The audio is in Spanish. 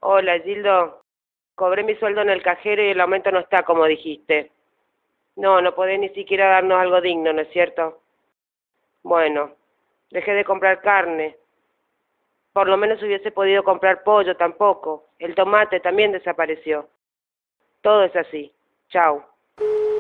Hola, Gildo. Cobré mi sueldo en el cajero y el aumento no está como dijiste. No, no podés ni siquiera darnos algo digno, ¿no es cierto? Bueno, dejé de comprar carne. Por lo menos hubiese podido comprar pollo tampoco. El tomate también desapareció. Todo es así. Chau.